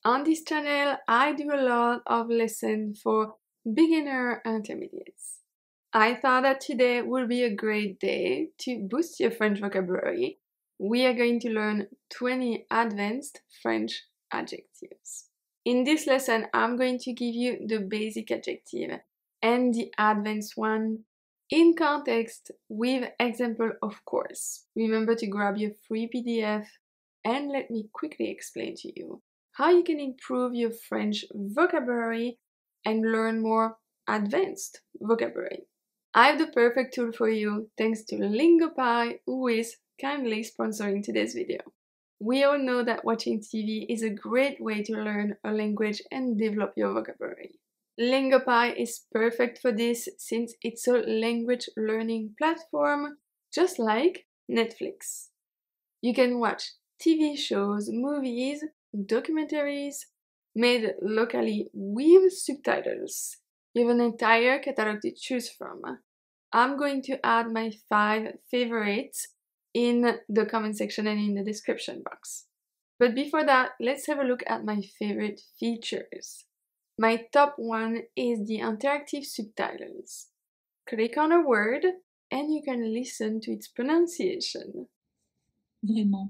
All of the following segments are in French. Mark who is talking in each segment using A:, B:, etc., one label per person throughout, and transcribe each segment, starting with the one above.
A: On this channel, I do a lot of lessons for beginner intermediates. I thought that today would be a great day to boost your French vocabulary. We are going to learn 20 advanced French adjectives. In this lesson, I'm going to give you the basic adjective and the advanced one in context with example, of course. Remember to grab your free PDF and let me quickly explain to you how you can improve your French vocabulary and learn more advanced vocabulary. I have the perfect tool for you thanks to Lingopie, who is kindly sponsoring today's video. We all know that watching TV is a great way to learn a language and develop your vocabulary. Lingopie is perfect for this since it's a language learning platform just like Netflix. You can watch TV shows, movies, documentaries made locally with subtitles. You have an entire catalog to choose from. I'm going to add my 5 favorites in the comment section and in the description box. But before that, let's have a look at my favorite features. My top one is the interactive subtitles. Click on a word and you can listen to its pronunciation.
B: Vraiment.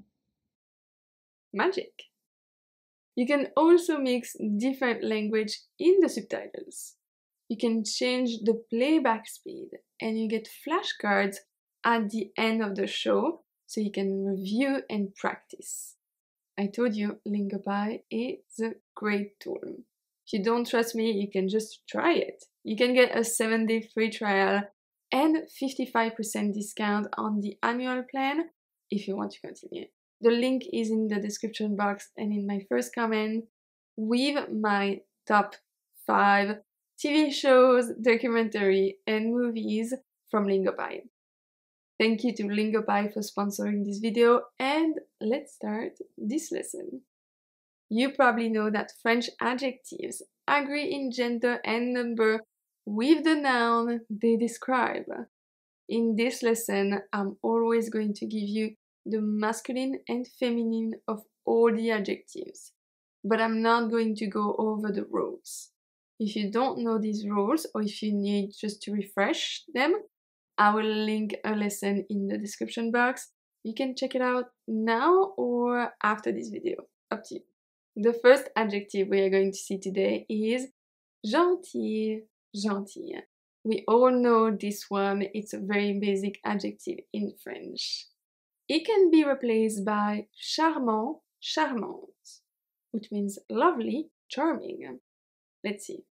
A: Magic! You can also mix different language in the subtitles. You can change the playback speed and you get flashcards at the end of the show so you can review and practice. I told you Lingopie is a great tool. If you don't trust me, you can just try it. You can get a 7-day free trial and 55% discount on the annual plan if you want to continue. The link is in the description box and in my first comment with my top 5 TV shows, documentary, and movies from Lingopie. Thank you to Lingopie for sponsoring this video, and let's start this lesson. You probably know that French adjectives agree in gender and number with the noun they describe. In this lesson, I'm always going to give you the masculine and feminine of all the adjectives, but I'm not going to go over the rules. If you don't know these rules or if you need just to refresh them, I will link a lesson in the description box. You can check it out now or after this video, up to you. The first adjective we are going to see today is gentil, gentil. We all know this one, it's a very basic adjective in French. It can be replaced by charmant, charmante, which means lovely, charming. Let's see.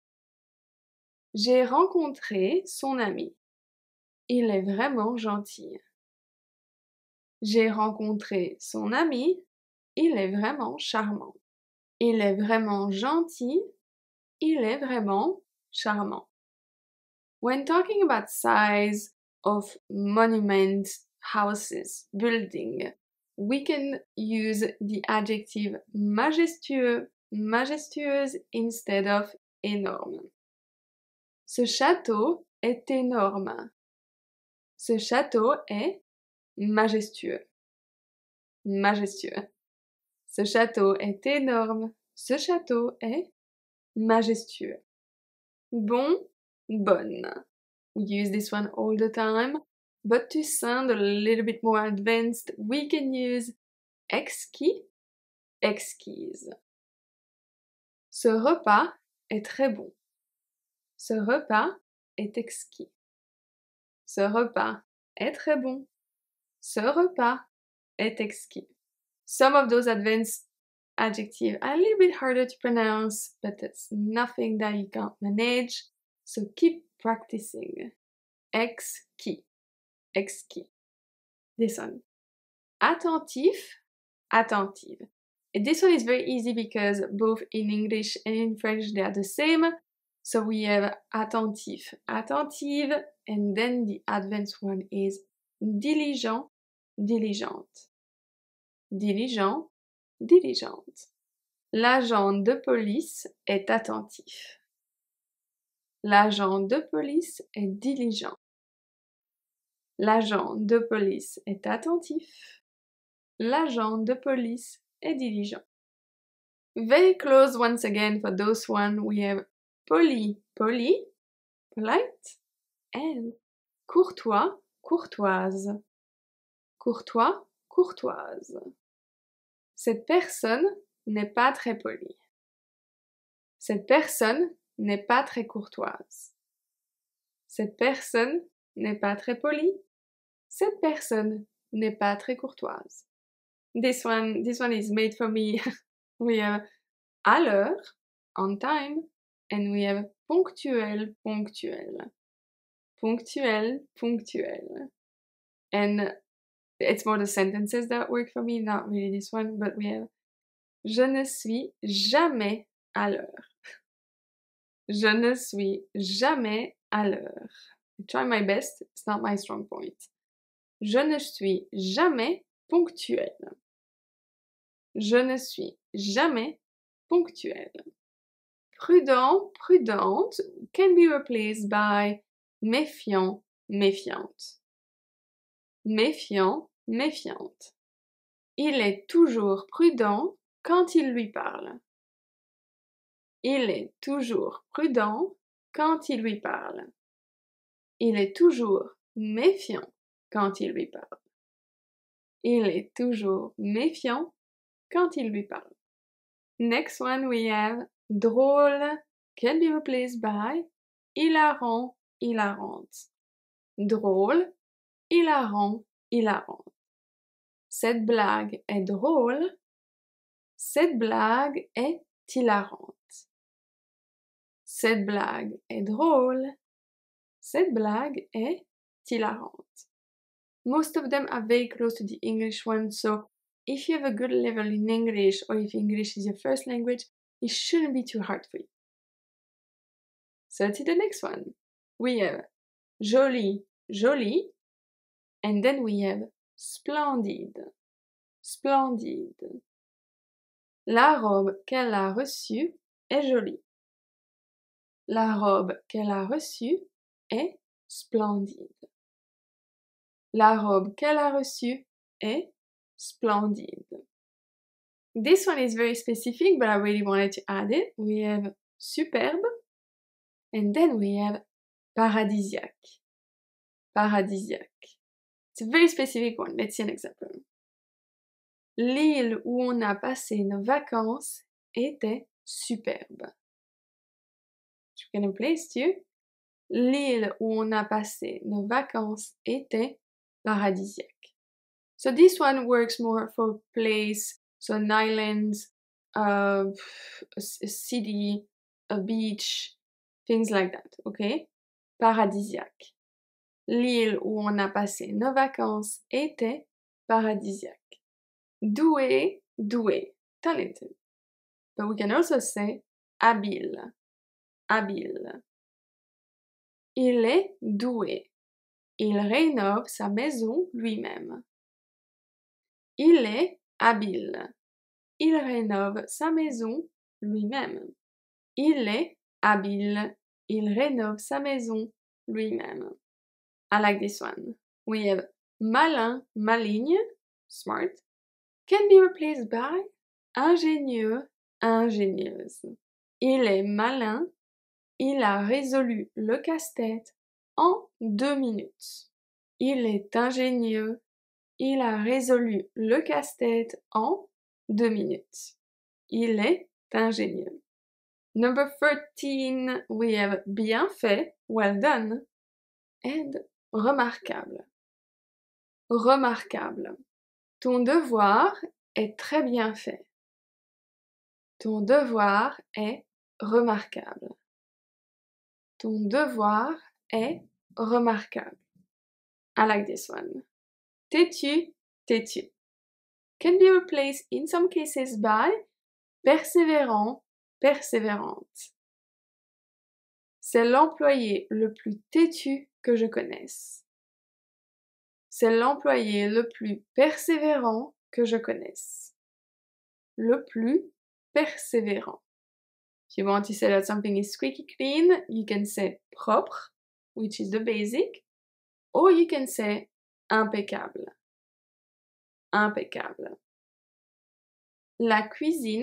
A: J'ai rencontré son ami. Il est vraiment gentil. J'ai rencontré son ami. Il est vraiment charmant. Il est vraiment gentil. Il est vraiment charmant. When talking about size of monuments, houses, building, we can use the adjective majestueux, majestueuse instead of énorme. Ce château est énorme. Ce château est majestueux. Majestueux. Ce château est énorme. Ce château est majestueux. Bon, bonne. We use this one all the time, but to sound a little bit more advanced, we can use exquis, exquise. Ce repas est très bon. Ce repas est exquis. Ce repas est très bon. Ce repas est exquis. Some of those advanced adjectives are a little bit harder to pronounce, but that's nothing that you can't manage. So keep practicing. Exquis. Exquis. This one. Attentif, attentive. And this one is very easy because both in English and in French they are the same. So we have attentif, attentive, and then the advanced one is diligent, diligente. Diligent, diligente. L'agent de police est attentif. L'agent de police est diligent. L'agent de police est attentif. L'agent de police est diligent. Very close once again for those one. We have poli, poli, polite, and courtois, courtoise. Courtois, courtoise. Cette personne n'est pas très polie. Cette personne n'est pas très courtoise. Cette personne n'est pas très polie. Cette personne n'est pas très courtoise. This one is made for me. We have à l'heure, on time, and we have ponctuel, ponctuel. Ponctuel, ponctuel. And it's more the sentences that work for me, not really this one, but we have je ne suis jamais à l'heure. Je ne suis jamais à l'heure. I try my best, it's not my strong point. Je ne suis jamais ponctuel. Je ne suis jamais ponctuel. Prudent, prudente can be replaced by méfiant, méfiante. Méfiant, méfiante. Il est toujours prudent quand il lui parle. Il est toujours prudent quand il lui parle. Il est toujours méfiant quand il lui parle. Il est toujours méfiant quand il lui parle. Next one we have drôle can be replaced by hilarant, hilarante. Drôle, hilarant, hilarante. Cette blague est drôle. Cette blague est hilarante. Cette blague est drôle. Cette blague est hilarante. Most of them are very close to the English one, so if you have a good level in English or if English is your first language, it shouldn't be too hard for you. So let's see the next one. We have joli, jolie, and then we have splendide, splendide. La robe qu'elle a reçue est jolie. La robe qu'elle a reçue est splendide. La robe qu'elle a reçue est splendide. This one is very specific, but I really wanted to add it. We have superbe, and then we have paradisiaque. Paradisiaque. It's a very specific one. Let's see an example. L'île où on a passé nos vacances était superbe. Je can place too. L'île où on a passé nos vacances était paradisiaque. So this one works more for place, so an island, a city, a beach, things like that, okay? Paradisiaque. L'île où on a passé nos vacances était paradisiaque. Doué, doué, talented. But we can also say habile, habile. Il est doué. Il rénove sa maison lui-même. Il est habile. Il rénove sa maison lui-même. Il est habile. Il rénove sa maison lui-même. I like this one. We have malin, maligne, smart, can be replaced by ingénieux, ingénieuse. Il est malin. Il a résolu le casse-tête en 2 minutes. Il est ingénieux. Il a résolu le casse-tête en 2 minutes. Il est ingénieux. Number 13, we have bien fait, well done, and remarquable. Remarquable. Ton devoir est très bien fait. Ton devoir est remarquable. Ton devoir est remarquable. I like this one. Têtu, têtu. Can be replaced in some cases by persévérant, persévérante. C'est l'employé le plus têtu que je connaisse. C'est l'employé le plus persévérant que je connaisse. Le plus persévérant. If you want to say that something is squeaky clean, you can say propre, which is the basic, or you can say impeccable. Impeccable. La cuisine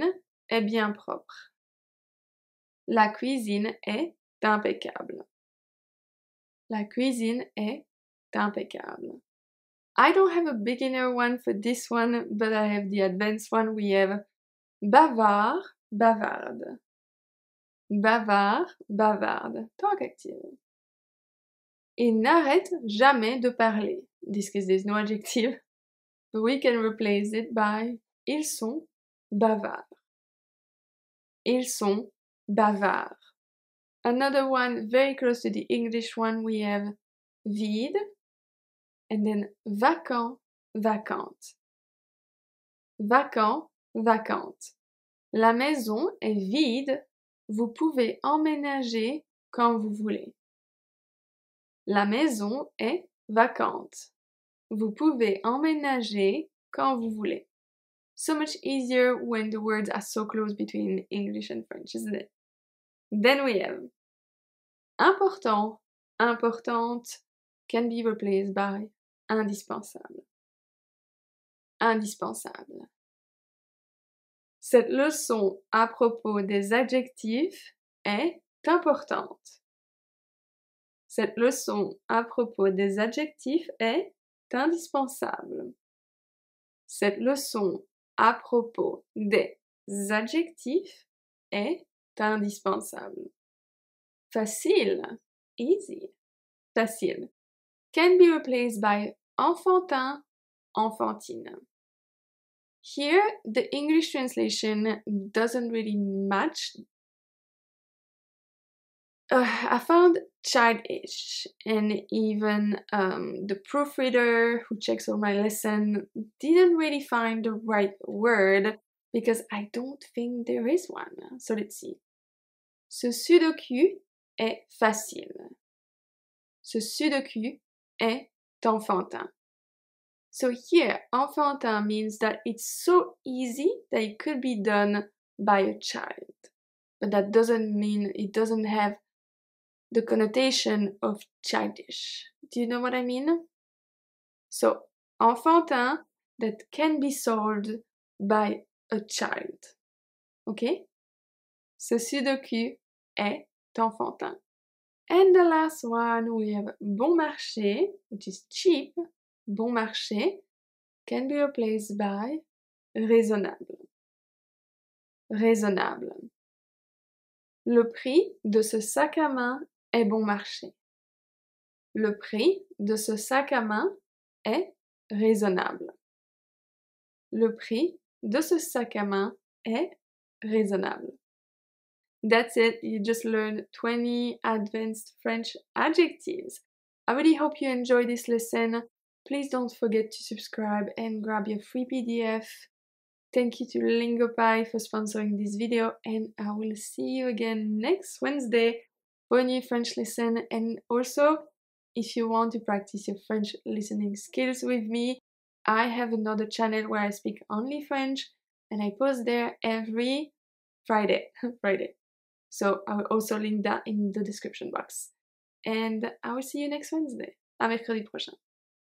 A: est bien propre. La cuisine est impeccable. La cuisine est impeccable. I don't have a beginner one for this one, but I have the advanced one. We have bavard, bavarde. Bavard, bavarde. Talk active. Et n'arrête jamais de parler. This case there's no adjective, but we can replace it by ils sont bavards. Ils sont bavards. Another one very close to the English one, we have vide, and then vacant, vacante. Vacant, vacante. La maison est vide, vous pouvez emménager quand vous voulez. La maison est vacante. Vous pouvez emménager quand vous voulez. So much easier when the words are so close between English and French, isn't it? Then we have important, importante can be replaced by indispensable. Indispensable. Cette leçon à propos des adjectifs est importante. Cette leçon à propos des adjectifs est indispensable. Cette leçon à propos des adjectifs est indispensable. Facile, easy, facile, can be replaced by enfantin, enfantine. Here, the English translation doesn't really match. I found childish, and even the proofreader who checks all my lesson didn't really find the right word because I don't think there is one. So let's see. Ce sudoku est facile. Ce sudoku est enfantin. So here, enfantin means that it's so easy that it could be done by a child. But that doesn't mean it doesn't have the connotation of childish. Do you know what I mean? So, enfantin that can be solved by a child. Okay? Ce sudoku est enfantin. And the last one, we have bon marché, which is cheap. Bon marché can be replaced by raisonnable. Raisonnable. Le prix de ce sac à main est bon marché. Le prix de ce sac à main est raisonnable. Le prix de ce sac à main est raisonnable. That's it. You just learned 20 advanced French adjectives. I really hope you enjoyed this lesson. Please don't forget to subscribe and grab your free PDF. Thank you to Lingopie for sponsoring this video, and I will see you again next Wednesday for a new French lesson. And also, if you want to practice your French listening skills with me, I have another channel where I speak only French, and I post there every Friday. So I will also link that in the description box. And I will see you next Wednesday. À mercredi prochain.